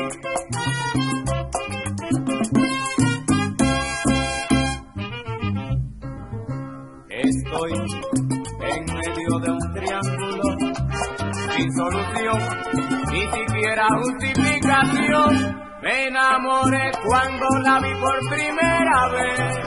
Estoy en medio de un triángulo sin solución, ni siquiera justificación. Me enamoré cuando la vi por primera vez,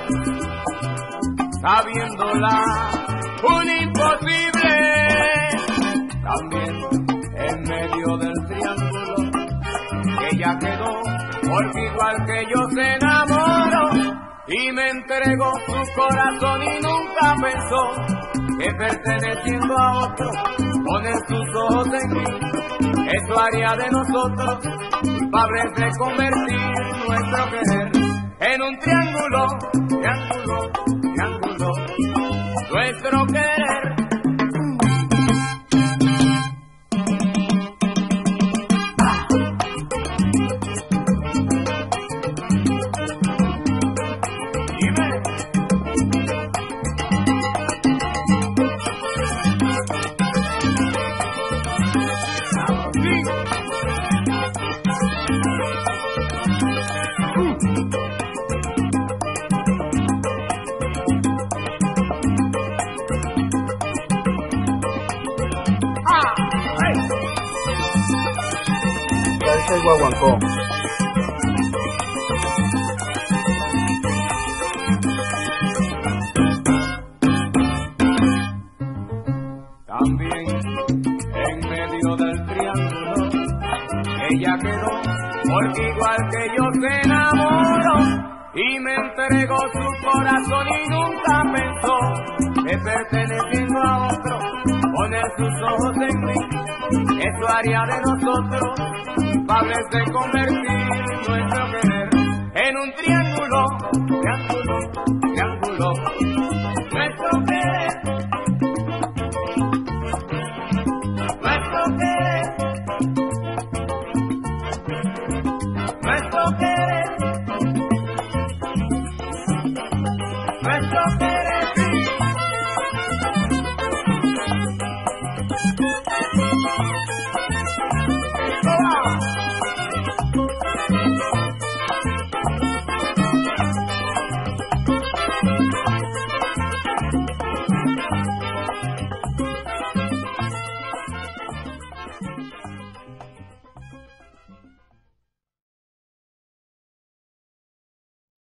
sabiéndola un imposible. También en medio del triángulo, ella quedó, porque igual que yo se enamoró y me entregó su corazón y nunca pensó que perteneciendo a otro, poner sus ojos en mí, eso haría de nosotros culpables de convertir nuestro querer en un triángulo, triángulo, triángulo, nuestro querer. El guaguancó. También en medio del triángulo ella quedó, porque igual que yo se enamoró y me entregó su corazón y nunca pensó que perteneciendo a otro, poner sus ojos en mí, eso haría de nosotros culpables de convertir